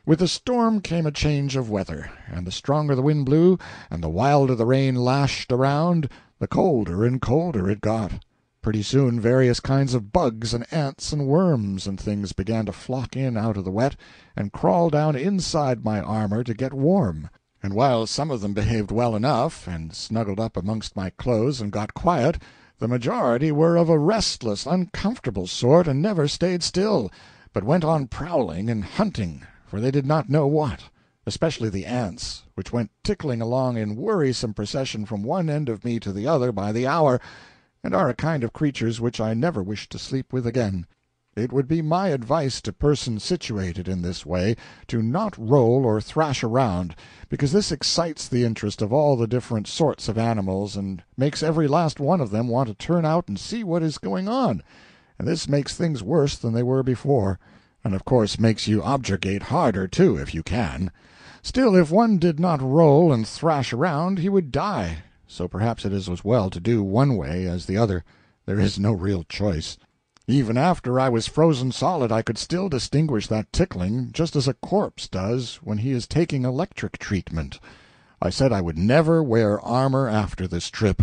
With the storm came a change of weather, and the stronger the wind blew, and the wilder the rain lashed around, the colder and colder it got. Pretty soon various kinds of bugs and ants and worms and things began to flock in out of the wet, and crawl down inside my armor to get warm. And while some of them behaved well enough, and snuggled up amongst my clothes and got quiet, the majority were of a restless, uncomfortable sort, and never stayed still, but went on prowling and hunting, for they did not know what, especially the ants, which went tickling along in worrisome procession from one end of me to the other by the hour, and are a kind of creatures which I never wish to sleep with again. It would be my advice to persons situated in this way to not roll or thrash around, because this excites the interest of all the different sorts of animals, and makes every last one of them want to turn out and see what is going on, and this makes things worse than they were before, and of course makes you objurgate harder, too, if you can. Still, if one did not roll and thrash around, he would die, so perhaps it is as well to do one way as the other. There is no real choice. Even after I was frozen solid I could still distinguish that tickling, just as a corpse does when he is taking electric treatment. I said I would never wear armor after this trip.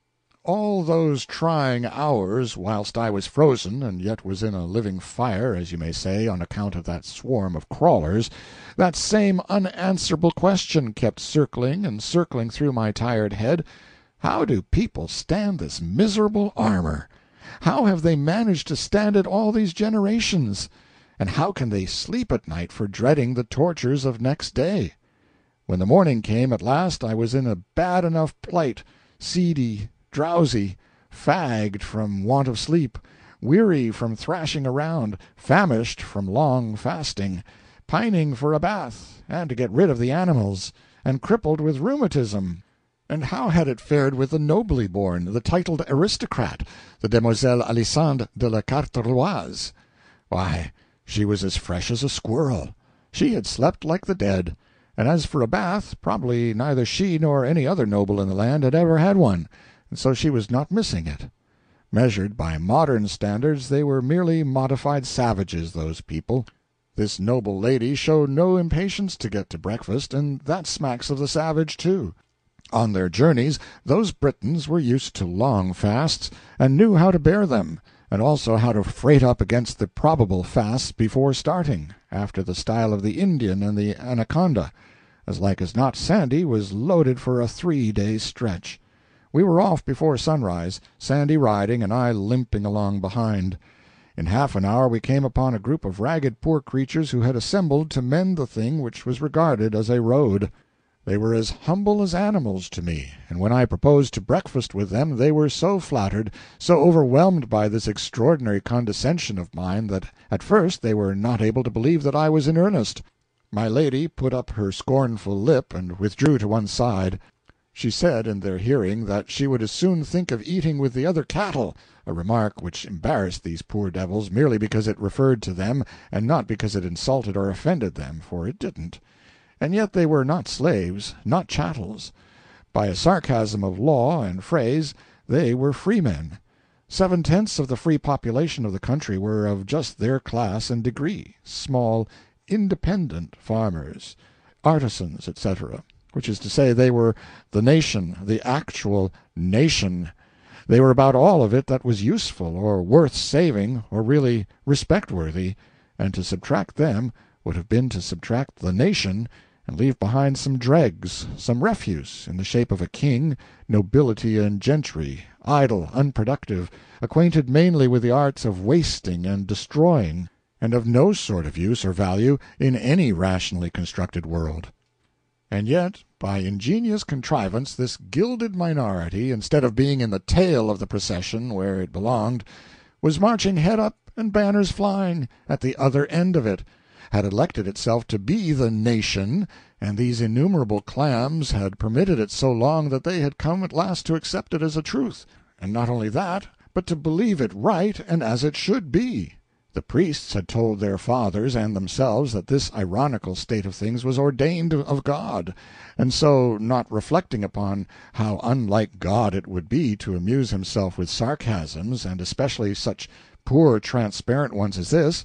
All those trying hours, whilst I was frozen, and yet was in a living fire, as you may say, on account of that swarm of crawlers, that same unanswerable question kept circling and circling through my tired head: how do people stand this miserable armor? How have they managed to stand it all these generations? And how can they sleep at night for dreading the tortures of next day? When the morning came at last I was in a bad enough plight, seedy, drowsy, fagged from want of sleep, weary from thrashing around, famished from long fasting, pining for a bath, and to get rid of the animals, and crippled with rheumatism. And how had it fared with the nobly born, the titled aristocrat, the Demoiselle Alissandre de la Carteroise? Why, she was as fresh as a squirrel. She had slept like the dead. And as for a bath, probably neither she nor any other noble in the land had ever had one, and so she was not missing it. Measured by modern standards, they were merely modified savages, those people. This noble lady showed no impatience to get to breakfast, and that smacks of the savage, too. On their journeys, those Britons were used to long fasts, and knew how to bear them, and also how to freight up against the probable fasts before starting, after the style of the Indian and the anaconda. As like as not, Sandy was loaded for a 3-day stretch. We were off before sunrise, Sandy riding and I limping along behind. In half an hour we came upon a group of ragged poor creatures who had assembled to mend the thing which was regarded as a road. They were as humble as animals to me, and when I proposed to breakfast with them they were so flattered, so overwhelmed by this extraordinary condescension of mine, that at first they were not able to believe that I was in earnest. My lady put up her scornful lip and withdrew to one side. She said in their hearing that she would as soon think of eating with the other cattle, a remark which embarrassed these poor devils merely because it referred to them, and not because it insulted or offended them, for it didn't. And yet they were not slaves, not chattels. By a sarcasm of law and phrase, they were freemen. 7/10 of the free population of the country were of just their class and degree, small, independent farmers, artisans, etc., which is to say they were the nation, the actual nation. They were about all of it that was useful, or worth saving, or really respect-worthy, and to subtract them would have been to subtract the nation, and leave behind some dregs, some refuse, in the shape of a king, nobility and gentry, idle, unproductive, acquainted mainly with the arts of wasting and destroying, and of no sort of use or value in any rationally constructed world. And yet, by ingenious contrivance, this gilded minority, instead of being in the tail of the procession, where it belonged, was marching head up and banners flying at the other end of it, had elected itself to be the nation, and these innumerable clams had permitted it so long that they had come at last to accept it as a truth, and not only that, but to believe it right and as it should be. The priests had told their fathers and themselves that this ironical state of things was ordained of God, and so, not reflecting upon how unlike God it would be to amuse himself with sarcasms, and especially such poor transparent ones as this,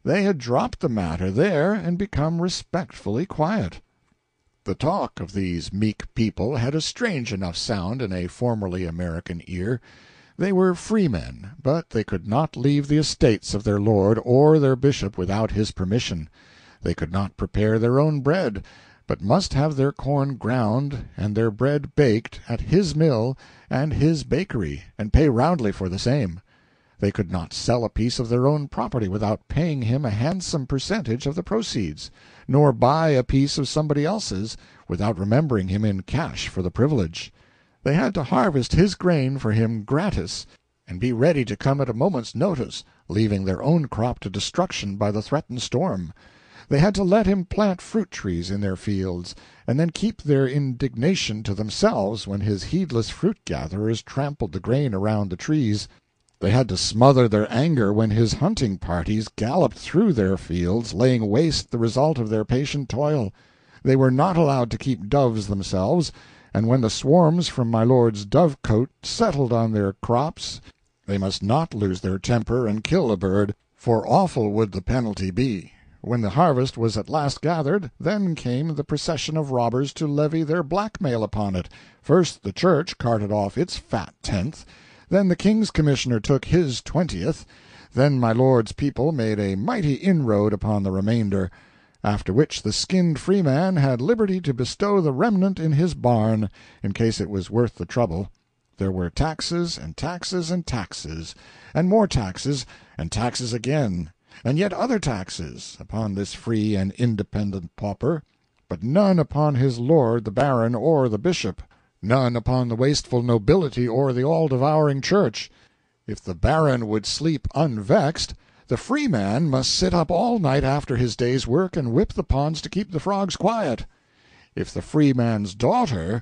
they had dropped the matter there and become respectfully quiet. The talk of these meek people had a strange enough sound in a formerly American ear. They were freemen, but they could not leave the estates of their lord or their bishop without his permission. They could not prepare their own bread, but must have their corn ground and their bread baked at his mill and his bakery, and pay roundly for the same. They could not sell a piece of their own property without paying him a handsome percentage of the proceeds, nor buy a piece of somebody else's without remembering him in cash for the privilege. They had to harvest his grain for him gratis, and be ready to come at a moment's notice, leaving their own crop to destruction by the threatened storm. They had to let him plant fruit trees in their fields, and then keep their indignation to themselves when his heedless fruit-gatherers trampled the grain around the trees. They had to smother their anger when his hunting parties galloped through their fields, laying waste the result of their patient toil. They were not allowed to keep doves themselves, and when the swarms from my lord's dove-cote settled on their crops, they must not lose their temper and kill a bird, for awful would the penalty be. When the harvest was at last gathered, then came the procession of robbers to levy their blackmail upon it. First the church carted off its fat tenth, then the king's commissioner took his 20th, then my lord's people made a mighty inroad upon the remainder, after which the skinned freeman had liberty to bestow the remnant in his barn, in case it was worth the trouble. There were taxes and taxes and taxes, and more taxes, and taxes again, and yet other taxes, upon this free and independent pauper, but none upon his lord the baron or the bishop, none upon the wasteful nobility or the all-devouring church. If the baron would sleep unvexed, the freeman must sit up all night after his day's work and whip the ponds to keep the frogs quiet. If the freeman's daughter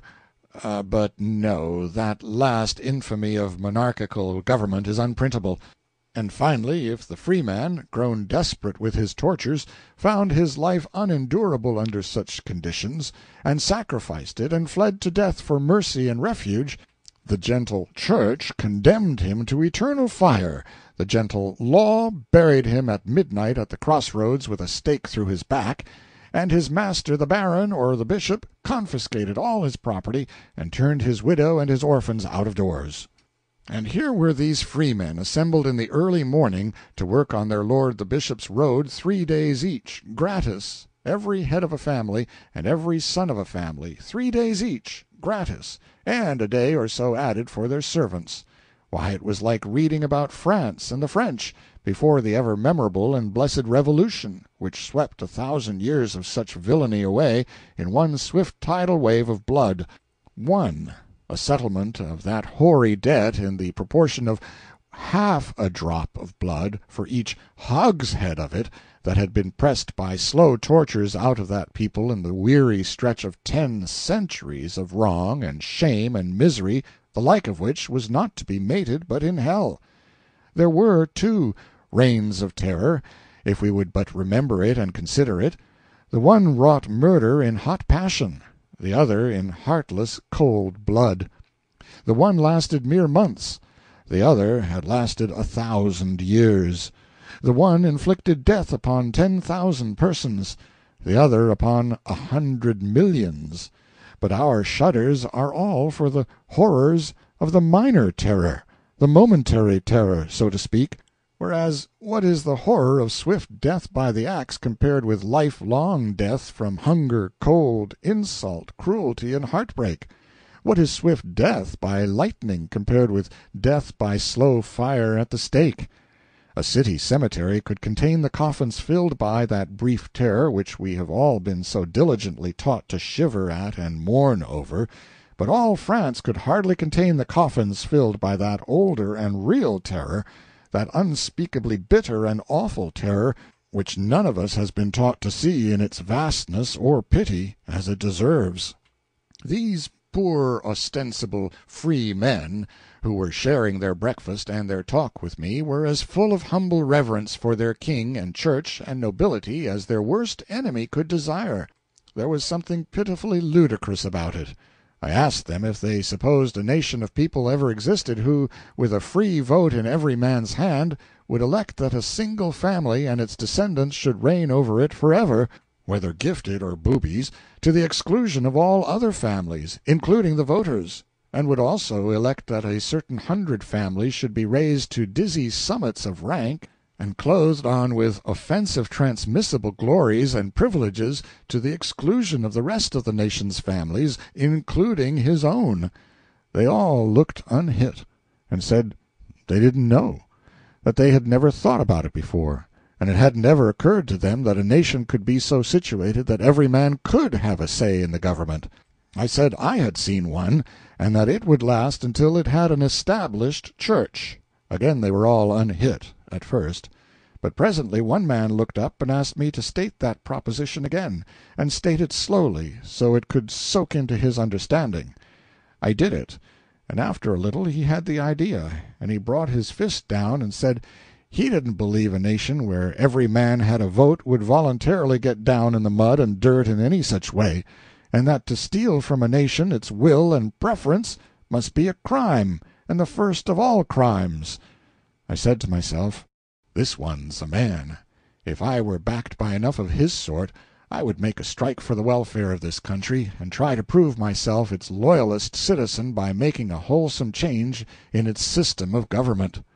but no, that last infamy of monarchical government is unprintable. And finally, if the freeman, grown desperate with his tortures, found his life unendurable under such conditions, and sacrificed it and fled to death for mercy and refuge, the gentle church condemned him to eternal fire, the gentle law buried him at midnight at the crossroads with a stake through his back, and his master the baron or the bishop confiscated all his property and turned his widow and his orphans out of doors. And here were these freemen assembled in the early morning to work on their lord the bishop's road 3 days each, gratis, every head of a family and every son of a family, 3 days each, gratis, and a day or so added for their servants. Why, it was like reading about France and the French before the ever memorable and blessed Revolution, which swept 1,000 years of such villainy away in one swift tidal wave of blood. A settlement of that hoary debt in the proportion of half a drop of blood for each hogshead of it that had been pressed by slow tortures out of that people in the weary stretch of 10 centuries of wrong and shame and misery, the like of which was not to be mated but in hell. There were, too, reigns of terror, if we would but remember it and consider it. The one wrought murder in hot passion, the other in heartless, cold blood. The one lasted mere months, the other had lasted 1,000 years. The one inflicted death upon 10,000 persons, the other upon 100 millions. But our shudders are all for the horrors of the minor terror, the momentary terror, so to speak, whereas what is the horror of swift death by the axe compared with lifelong death from hunger, cold, insult, cruelty, and heartbreak? What is swift death by lightning compared with death by slow fire at the stake? A city cemetery could contain the coffins filled by that brief terror which we have all been so diligently taught to shiver at and mourn over, but all France could hardly contain the coffins filled by that older and real terror, that unspeakably bitter and awful terror which none of us has been taught to see in its vastness or pity as it deserves. These poor ostensible free men who were sharing their breakfast and their talk with me were as full of humble reverence for their king and church and nobility as their worst enemy could desire. There was something pitifully ludicrous about it. I asked them if they supposed a nation of people ever existed who, with a free vote in every man's hand, would elect that a single family and its descendants should reign over it forever, whether gifted or boobies, to the exclusion of all other families, including the voters, and would also elect that a certain 100 families should be raised to dizzy summits of rank and clothed on with offensive transmissible glories and privileges to the exclusion of the rest of the nation's families, including his own. They all looked unhit, and said they didn't know, that they had never thought about it before, and it hadn't ever occurred to them that a nation could be so situated that every man could have a say in the government. I said I had seen one, and that it would last until it had an established church. Again they were all unhit at first, but presently one man looked up and asked me to state that proposition again, and state it slowly, so it could soak into his understanding. I did it, and after a little he had the idea, and he brought his fist down and said he didn't believe a nation where every man had a vote would voluntarily get down in the mud and dirt in any such way, and that to steal from a nation its will and preference must be a crime, and the first of all crimes. I said to myself, this one's a man. If I were backed by enough of his sort, I would make a strike for the welfare of this country, and try to prove myself its loyalest citizen by making a wholesome change in its system of government.